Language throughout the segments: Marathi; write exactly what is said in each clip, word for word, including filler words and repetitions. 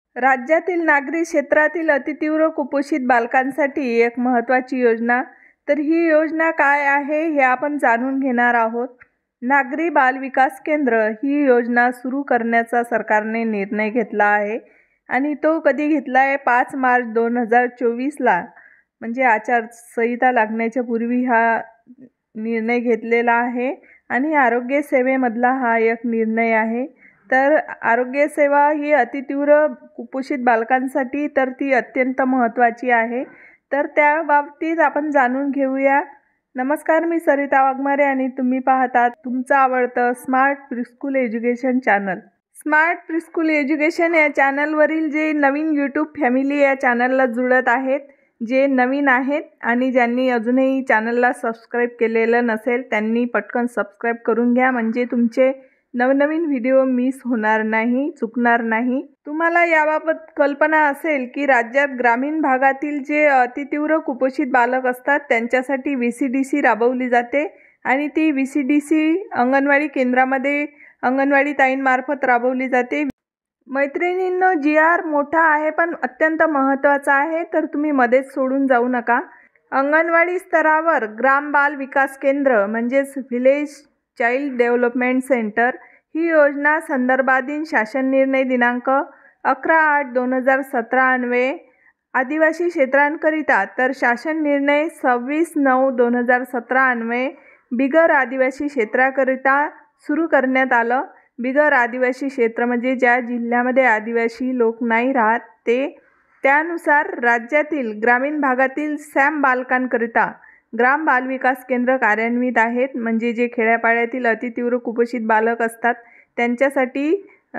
राज्यातील नागरी क्षेत्रातील अतितीव्र कुपोषित बालकांसाठी एक महत्त्वाची योजना। तर ही योजना काय आहे हे आपण जाणून घेणार आहोत। नागरी बाल विकास केंद्र ही योजना सुरू करण्याचा सरकारने निर्णय घेतला आहे आणि तो कधी घेतला आहे पाच मार्च दोन हजार चोवीसला, म्हणजे आचारसंहिता लागण्याच्या पूर्वी हा निर्णय घेतलेला आहे आणि आरोग्य सेवेमधला हा एक निर्णय आहे। तर आरोग्य सेवा ही अतितीव्र कुपोषित बालकांसाठी तर ती अत्यंत महत्त्वाची आहे। तर त्या बाबतीत आपण जाणून घेऊया। नमस्कार, मी सरिता वाघमारे आणि तुम्ही पाहतात तुमचं आवडतं smart preschool education channel. Smart preschool education या चॅनलवरील जे नवीन यूट्यूब फॅमिली या चॅनलला जुळत आहेत, जे नवीन आहेत आणि ज्यांनी अजूनही चॅनलला सबस्क्राईब केलेलं नसेल त्यांनी पटकन सबस्क्राईब करून घ्या, म्हणजे तुमचे नवनवीन व्हिडिओ मिस होणार नाही, चुकणार नाही। तुम्हाला याबाबत कल्पना असेल की राज्यात ग्रामीण भागातील जे अतितीव्र कुपोषित बालक असतात त्यांच्यासाठी व्ही सी डी सी राबवली जाते आणि ती V C D C anganwadi केंद्रामध्ये अंगणवाडी ताईंमार्फत राबवली जाते। मैत्रिणींनो, जी आर मोठा आहे पण अत्यंत महत्त्वाचा आहे, तर तुम्ही मध्येच सोडून जाऊ नका। अंगणवाडी स्तरावर ग्राम बाल विकास केंद्र म्हणजेच व्हिलेज चाइल्ड डेव्हलपमेंट सेंटर ही योजना संदर्भाधीन शासन निर्णय दिनांक अकरा आठ दोन हजार सतरा अन्वये आदिवासी क्षेत्रांकरिता, तर शासन निर्णय सव्वीस नऊ दोन हजार सतरा अन्वये बिगर आदिवासी क्षेत्राकरिता सुरू करण्यात आलं। बिगर आदिवासी क्षेत्र म्हणजे ज्या जिल्ह्यामध्ये आदिवासी लोक नाही राहत ते। त्यानुसार राज्यातील ग्रामीण भागातील सॅम बालकांकरिता ग्राम बाल विकास केंद्र कार्यान्वित आहेत, म्हणजे जे खेड्यापाड्यातील अतितीव्र कुपोषित बालक असतात त्यांच्यासाठी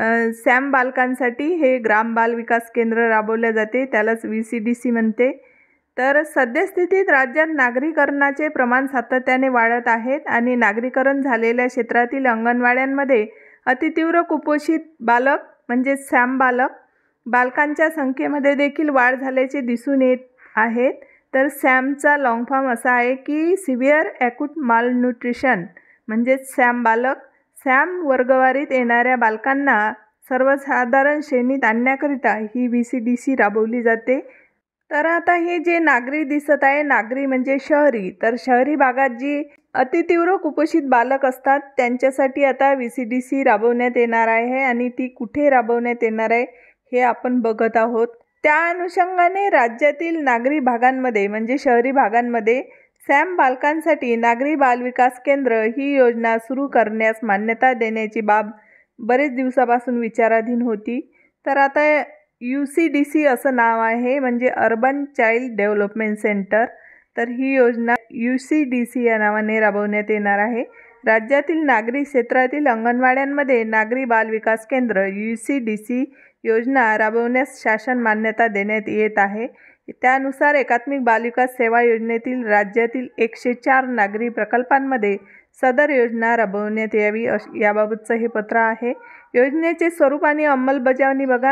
सॅम बालकांसाठी हे ग्राम बाल विकास केंद्र राबवले जाते, त्यालाच व्ही सी डी सी म्हणते। तर सद्यस्थितीत राज्यात नागरीकरणाचे प्रमाण सातत्याने वाढत आहेत आणि नागरीकरण झालेल्या क्षेत्रातील अंगणवाड्यांमध्ये अतितीव्र कुपोषित बालक म्हणजे सॅम बालक बालकांच्या संख्येमध्ये देखील वाढ झाल्याचे दिसून येत आहेत। तर सॅमचा लॉंग फॉर्म असा आहे की सिव्हिअर ॲक्यूट मालन्यूट्रिशन, म्हणजेच सॅम बालक। सॅम वर्गवारीत येणाऱ्या बालकांना सर्वसाधारण श्रेणीत आणण्याकरिता ही व्ही सी डी सी राबवली जाते। तर आता हे जे नागरी दिसत आहे, नागरी म्हणजे शहरी, तर शहरी भागात जी अतितीव्र कुपोषित बालक असतात त्यांच्यासाठी आता व्ही सी डी सी राबवण्यात येणार आहे आणि ती कुठे राबवण्यात येणार आहे हे आपण बघत आहोत। त्या अनुषंगाने राज्यातील नागरी भागांमध्ये म्हणजे शहरी भागांमध्ये सॅम बालकांसाठी नागरी बाल विकास केंद्र ही योजना सुरू करण्यास मान्यता देण्याची बाब बरेच दिवसापासून विचाराधीन होती। तर आता यू सी डी सी असं नाव आहे, म्हणजे अर्बन चाइल्ड डेव्हलपमेंट सेंटर। तर ही योजना यू सी डी सी या नावाने राबवण्यात येणार आहे। राज्यातील नागरी क्षेत्रातील अंगणवाड्यांमध्ये नागरी बाल विकास केंद्र यू सी डी सी योजना राबवण्यास शासन मान्यता देण्यात येत आहे। त्यानुसार एकात्मिक बालविकास सेवा योजनेतील राज्यातील एकशे चार नागरी प्रकल्पांमध्ये सदर योजना राबवण्यात यावी याबाबतचं हे पत्र आहे। योजनेचे स्वरूप आणि अंमलबजावणी बघा।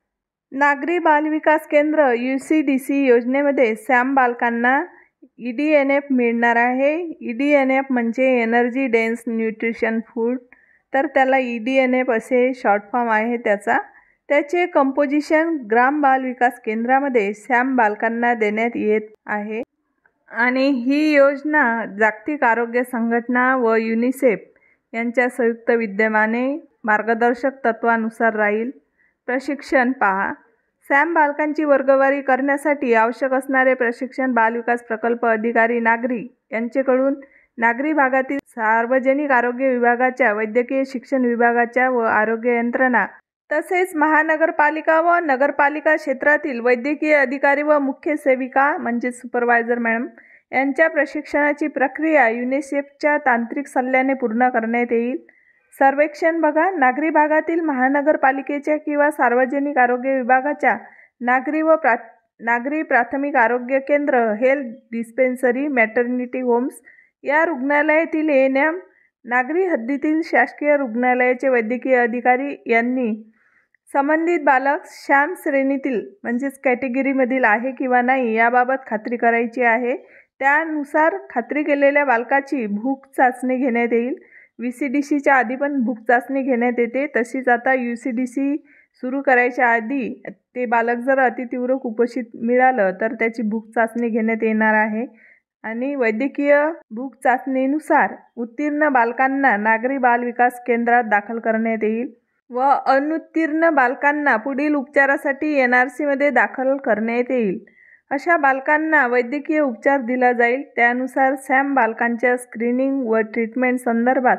नागरी बाल विकास केंद्र यू सी डी सी योजनेमध्ये सॅम बालकांना ई डी एन एफ मिळणार आहे। ई डी एन एफ म्हणजे एनर्जी डेन्स न्यूट्रिशन फूड, तर त्याला ई डी एन एफ असे शॉर्ट फॉर्म आहे त्याचा। त्याचे कंपोजिशन ग्राम बाल विकास केंद्रामध्ये सॅम बालकांना देण्यात येत आहे आणि ही योजना जागतिक आरोग्य संघटना व युनिसेफ यांच्या संयुक्त विद्यमाने मार्गदर्शक तत्वानुसार राहील। प्रशिक्षण पहा। सॅम बालकांची वर्गवारी करण्यासाठी आवश्यक असणारे प्रशिक्षण बालविकास प्रकल्प अधिकारी नागरी यांच्याकडून नागरी भागातील सार्वजनिक आरोग्य विभागाच्या, वैद्यकीय शिक्षण विभागाच्या व आरोग्य यंत्रणा तसेच महानगरपालिका व नगरपालिका क्षेत्रातील वैद्यकीय अधिकारी व मुख्य सेविका म्हणजे सुपरवायझर मॅडम यांच्या प्रशिक्षणाची प्रक्रिया युनिसेफच्या तांत्रिक सल्ल्याने पूर्ण करण्यात येईल। सर्वेक्षण बघा। नागरी भागातील महानगरपालिकेच्या किंवा सार्वजनिक आरोग्य विभागाच्या नागरी व प्रा नागरी प्राथमिक आरोग्य केंद्र, हेल्थ डिस्पेन्सरी, मॅटर्निटी होम्स या रुग्णालयातील ए एन एम, नागरी हद्दीतील शासकीय रुग्णालयाचे वैद्यकीय अधिकारी यांनी संबंधित बालक सॅम श्रेणीतील म्हणजेच कॅटेगरीमधील आहे किंवा नाही याबाबत खात्री करायची आहे। त्यानुसार खात्री केलेल्या बालकाची भूक चाचणी घेण्यात येईल। व्ही सी डी सीच्या आधी पण भूक चाचणी घेण्यात येते, तशीच आता यू सी डी सी सुरू करायच्या आधी ते बालक जर अतितीव्र कुपोषित मिळालं तर त्याची भूक चाचणी घेण्यात येणार आहे आणि वैद्यकीय भूक चाचणीनुसार उत्तीर्ण बालकांना नागरी बाल विकास केंद्रात दाखल करण्यात येईल व अनुत्तीर्ण बालकांना पुढील उपचारासाठी एन आर सीमध्ये दाखल करण्यात येईल. अशा बालकांना वैद्यकीय उपचार दिला जाईल. त्यानुसार सॅम बालकांच्या स्क्रीनिंग व ट्रीटमेंट संदर्भात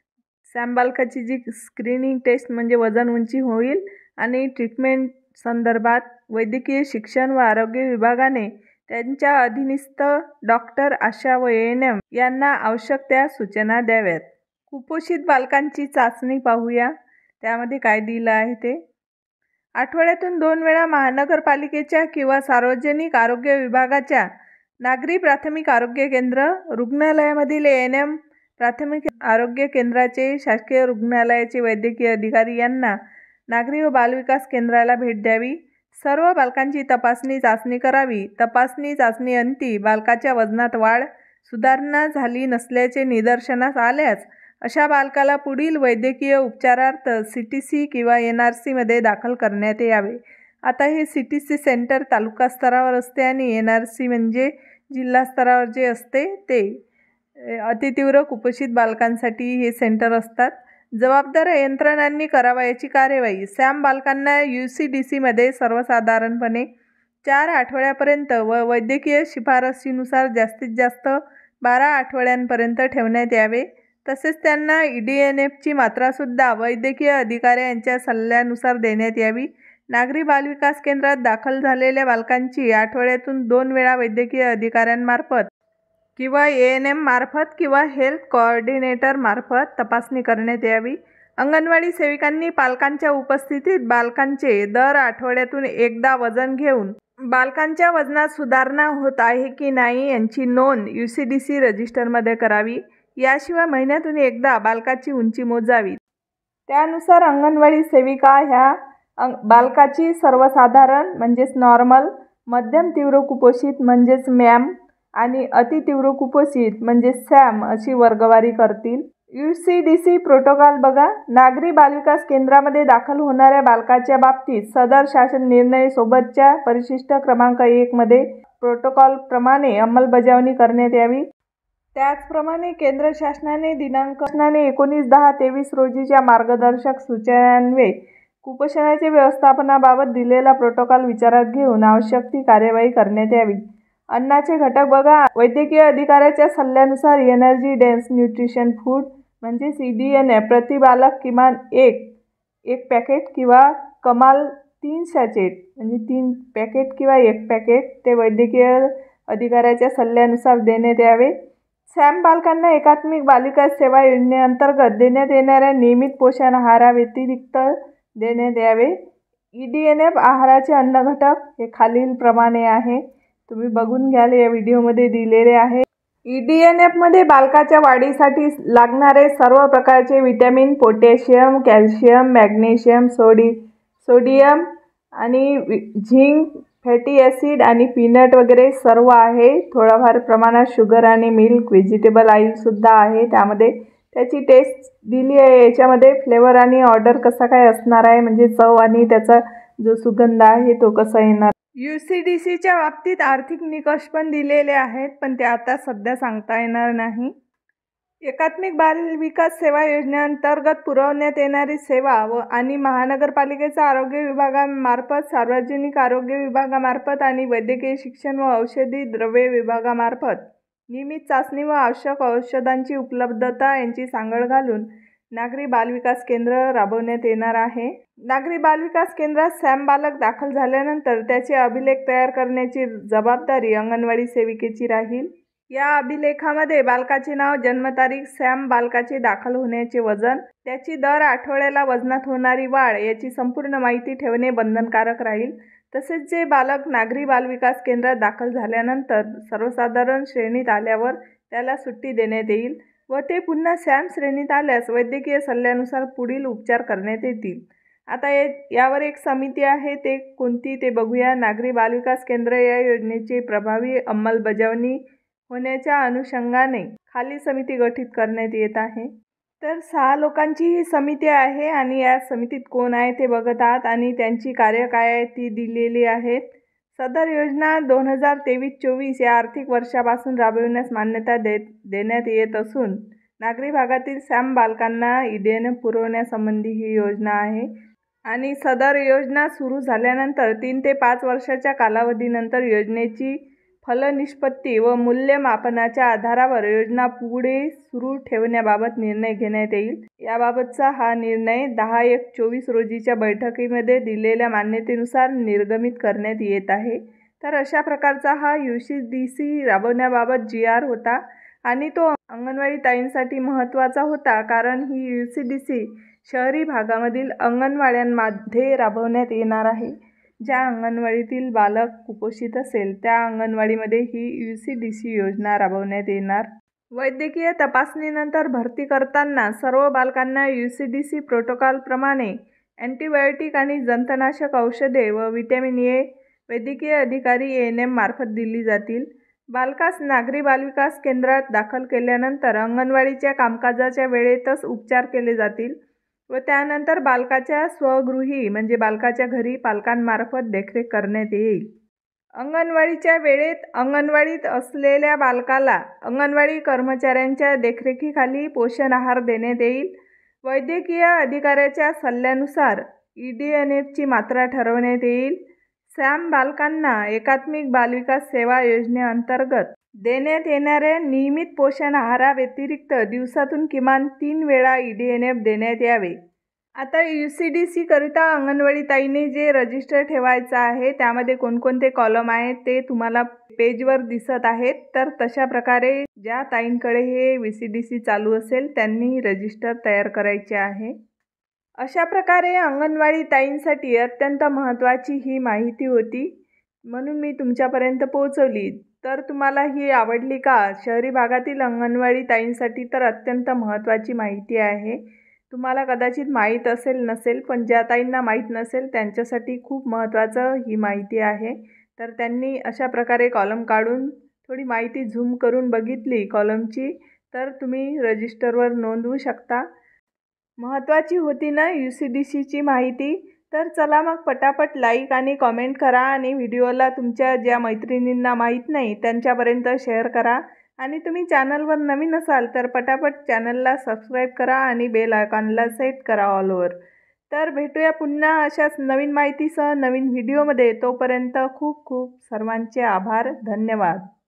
सॅम बालकाची जी स्क्रीनिंग टेस्ट म्हणजे वजन उंची होईल आणि ट्रीटमेंट संदर्भात वैद्यकीय शिक्षण व आरोग्य विभागाने त्यांच्या अधीनस्थ डॉक्टर, आशा व ए एन एम यांना आवश्यक त्या सूचना द्याव्यात. कुपोषित बालकांची चाचणी पाहूया. त्यामध्ये काय दिलं आहे ते. आठवड्यातून दोन वेळा महानगरपालिकेच्या किंवा सार्वजनिक आरोग्य विभागाच्या नागरी प्राथमिक आरोग्य केंद्र, रुग्णालयामधील ए एन एम, प्राथमिक आरोग्य केंद्राचे, शासकीय रुग्णालयाचे वैद्यकीय अधिकारी यांना नागरी व बालविकास केंद्राला भेट द्यावी. सर्व बालकांची तपासणी चाचणी करावी. तपासणी चाचणी अंती बालकाच्या वजनात वाढ, सुधारणा झाली नसल्याचे निदर्शनास आल्यास अशा बालकाला पुढील वैद्यकीय उपचारार्थ सी टी सी किंवा एन आर सीमध्ये दाखल करण्यात यावे. आता हे सी टी सी सेंटर तालुका स्तरावर असते आणि एन आर सी म्हणजे जिल्हा स्तरावर जे असते ते. अतितीव्र कुपोषित बालकांसाठी हे सेंटर असतात. जबाबदार यंत्रणांनी करावयाची कार्यवाही. सॅम बालकांना यू सी डी सीमध्ये सर्वसाधारणपणे चार आठवड्यापर्यंत व वैद्यकीय शिफारसीनुसार जास्तीत जास्त बारा आठवड्यांपर्यंत ठेवण्यात यावे. तसेच त्यांना ई डी एन एफची मात्रासुद्धा वैद्यकीय अधिकारी यांच्या सल्ल्यानुसार देण्यात यावी. नागरी बालविकास केंद्रात दाखल झालेल्या बालकांची आठवड्यातून दोन वेळा वैद्यकीय अधिकाऱ्यांमार्फत किंवा ए एन एम मार्फत किंवा हेल्थ कोऑर्डिनेटर मार्फत तपासणी करण्यात यावी. अंगणवाडी सेविकांनी पालकांच्या उपस्थितीत बालकांचे दर आठवड्यातून एकदा वजन घेऊन बालकांच्या वजनात सुधारणा होत आहे की नाही यांची नोंद यू सी डी सी रजिस्टरमध्ये करावी. याशिवाय महिन्यातून एकदा बालकाची उंची मोजावी. त्यानुसार अंगणवाडी सेविका ह्या अंग बालकाची सर्वसाधारण म्हणजेच नॉर्मल, मध्यम तीव्र कुपोषित म्हणजेच मॅम आणि अतितीव्र कुपोषित म्हणजे सॅम अशी वर्गवारी करतील. U C D C protocol बघा. नागरी बालविकास केंद्रामध्ये दाखल होणाऱ्या बालकाच्या बाबतीत सदर शासन निर्णय सोबतच्या परिशिष्ट क्रमांक एक मध्ये प्रोटोकॉलप्रमाणे अंमलबजावणी करण्यात यावी. त्याचप्रमाणे केंद्र शासनाने दिनांक एकोणीस दहा तेवीस रोजीच्या मार्गदर्शक सूचनान्वये कुपोषणाच्या व्यवस्थापनाबाबत दिलेला प्रोटोकॉल विचारात घेऊन आवश्यक ती कार्यवाही करण्यात यावी. अन्नाचे घटक बघा. वैद्यकीय अधिकाऱ्याच्या सल्ल्यानुसार एनर्जी डेन्स न्यूट्रिशन फूड म्हणजे सी डी एन एफ प्रति बालक किमान एक एक पॅकेट किंवा कमाल तीन सॅचेट म्हणजे तीन पॅकेट किंवा एक पॅकेट ते वैद्यकीय अधिकाऱ्याच्या सल्ल्यानुसार देण्यात यावे. सॅम बालकांना एकात्मिक बालविकास सेवा योजनेअंतर्गत देण्यात येणाऱ्या नियमित पोषण आहाराव्यतिरिक्त देण्यात यावे. ई डी एन एफ आहाराचे अन्न घटक हे खालीलप्रमाणे आहे. तुम्ही बघून घ्याल, या व्हिडिओमध्ये दिलेले आहे. ई डी एन एफमध्ये बालकाच्या वाढीसाठी लागणारे सर्व प्रकारचे विटॅमिन, पोटॅशियम, कॅल्शियम, मॅग्नेशियम, सोडी सोडियम आणि झिंक, फॅटी ॲसिड आणि पीनट वगैरे सर्व आहे. थोडाफार प्रमाणात शुगर आणि मिल्क, व्हेजिटेबल ऑइलसुद्धा आहे त्यामध्ये. त्याची टेस्ट दिली आहे. याच्यामध्ये फ्लेवर आणि ऑर्डर कसा काय असणार आहे म्हणजे चव आणि त्याचा जो सुगंध आहे तो कसा येणार. यू सी डी सीच्या बाबतीत आर्थिक निकष पण दिलेले आहेत, पण ते आता सध्या सांगता येणार नाही. एकात्मिक बाल विकास सेवा योजनेअंतर्गत पुरवण्यात येणारी सेवा व आणि महानगरपालिकेचा आरोग्य विभागामार्फत, सार्वजनिक आरोग्य विभागामार्फत आणि वैद्यकीय शिक्षण व औषधी द्रव्ये विभागामार्फत नियमित चाचणी व आवश्यक औषधांची उपलब्धता यांची सांगड घालून नागरी बालविकास केंद्र राबवण्यात येणार आहे. नागरी बालविकास केंद्रात सॅम बालक दाखल झाल्यानंतर त्याचे अभिलेख तयार करण्याची जबाबदारी अंगणवाडी सेविकेची राहील. या अभिलेखामध्ये बालकाचे नाव, जन्मतारीख, सॅम बालकाचे दाखल होण्याचे वजन, त्याची दर आठवड्याला वजनात होणारी वाढ याची संपूर्ण माहिती ठेवणे बंधनकारक राहील. तसेच जे बालक नागरी बालविकास केंद्रात दाखल झाल्यानंतर सर्वसाधारण श्रेणीत आल्यावर त्याला सुट्टी देण्यात येईल व ते पुन्हा सॅम श्रेणीत आल्यास वैद्यकीय सल्ल्यानुसार पुढील उपचार करण्यात येतील. आता या यावर एक समिती आहे, ते कोणती ते बघूया. नागरी बालविकास केंद्र या योजनेची प्रभावी अंमलबजावणी होण्याच्या अनुषंगाने खाली समिती गठीत करण्यात येत आहे. तर सहा लोकांची ही समिती आहे आणि या समितीत कोण आहे ते बघत आहात आणि त्यांची कार्य काय आहे ती दिलेली आहेत. सदर योजना दोन हजार तेवीस चोवीस या आर्थिक वर्षापासून राबविण्यास मान्यता दे देण्यात येत असून नागरी भागातील सॅम बालकांना ई डी एन एफ पुरवण्यासंबंधी ही योजना आहे. आणि सदर योजना सुरू झाल्यानंतर तीन ते पाच वर्षाच्या कालावधीनंतर योजनेची फलनिष्पत्ती व मूल्यमापनाच्या आधारावर योजना पुढे सुरू ठेवण्याबाबत निर्णय घेण्यात येईल. याबाबतचा हा निर्णय दहा एक चोवीस रोजीच्या बैठकीमध्ये दिलेल्या मान्यतेनुसार निर्गमित करण्यात येत आहे. तर अशा प्रकारचा हा यू सी डी सी राबवण्याबाबत जी आर होता आणि तो अंगणवाडी ताईंसाठी महत्त्वाचा होता, कारण ही यू सी डी सी शहरी भागामधील अंगणवाड्यांमध्ये राबवण्यात येणार आहे. ज्या अंगणवाडीतील बालक कुपोषित असेल त्या अंगणवाडीमध्ये ही यू सी डी सी योजना राबवण्यात येणार. वैद्यकीय तपासणीनंतर भरती करताना सर्व बालकांना यू सी डी सी प्रोटोकॉलप्रमाणे अँटीबायोटिक आणि जंतनाशक औषधे व व्हिटॅमिन ए वैद्यकीय अधिकारी ए एन एम मार्फत दिली जातील. बालकास नागरी बालविकास केंद्रात दाखल केल्यानंतर अंगणवाडीच्या कामकाजाच्या वेळेतच उपचार केले जातील व त्यानंतर बालकाच्या स्वगृही म्हणजे बालकाच्या घरी पालकांमार्फत देखरेख करण्यात येईल. अंगणवाडीच्या वेळेत अंगणवाडीत असलेल्या बालकाला अंगणवाडी कर्मचाऱ्यांच्या देखरेखीखाली पोषण आहार देण्यात येईल. वैद्यकीय अधिकाऱ्याच्या सल्ल्यानुसार ई डी एन एफची मात्रा ठरवण्यात येईल. सॅम बालकांना एकात्मिक बालविकास सेवा योजनेअंतर्गत देण्यात येणाऱ्या नियमित पोषण आहाराव्यतिरिक्त दिवसातून किमान तीन वेळा ई डी एन एफ देण्यात यावे. आता यू सी डी सी करिता अंगणवाडी ताईने जे रजिस्टर ठेवायचं आहे त्यामध्ये कोणकोणते कॉलम आहेत ते तुम्हाला पेजवर दिसत आहेत. तर तशा प्रकारे ज्या ताईंकडे हे व्ही सी डी सी चालू असेल त्यांनी रजिस्टर तयार करायचे आहे. अशा प्रकारे अंगणवाडी ताईंसाठी अत्यंत महत्त्वाची ही माहिती होती, म्हणून मी तुमच्यापर्यंत पोहोचवली. तर तुम्हाला ही आवडली का? शहरी भागातील अंगणवाडी ताईंसाठी तर अत्यंत महत्त्वाची माहिती आहे. तुम्हाला कदाचित माहीत असेल नसेल, पण ज्या ताईंना माहीत नसेल त्यांच्यासाठी खूप महत्त्वाचं ही माहिती आहे. तर त्यांनी अशा प्रकारे कॉलम काढून थोडी माहिती झूम करून बघितली कॉलमची, तर तुम्ही रजिस्टरवर नोंदवू शकता. महत्त्वाची होती ना यू सी डी सीची माहिती? तर चला मग पटापट लाईक आणि कॉमेंट करा आणि व्हिडिओला तुमच्या ज्या मैत्रिणींना माहीत नाही त्यांच्यापर्यंत शेअर करा. आणि तुम्ही चॅनलवर नवीन असाल तर पटापट चॅनलला सबस्क्राईब करा आणि बेल आयकॉनला सेट करा ऑल ओव्हर. तर भेटूया पुन्हा अशाच नवीन माहितीसह नवीन व्हिडिओमध्ये. तोपर्यंत खूप खूप सर्वांचे आभार. धन्यवाद.